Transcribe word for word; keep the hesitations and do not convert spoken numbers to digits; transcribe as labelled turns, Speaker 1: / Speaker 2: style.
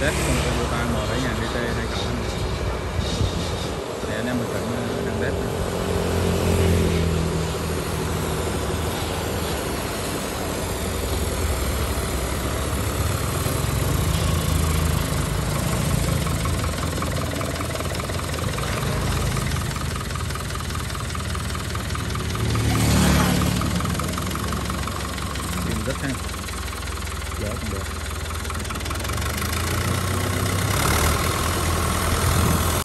Speaker 1: test con Toyota M bảy nghìn đê tê hai cộng thì anh em mình vẫn đang test. Rất hay.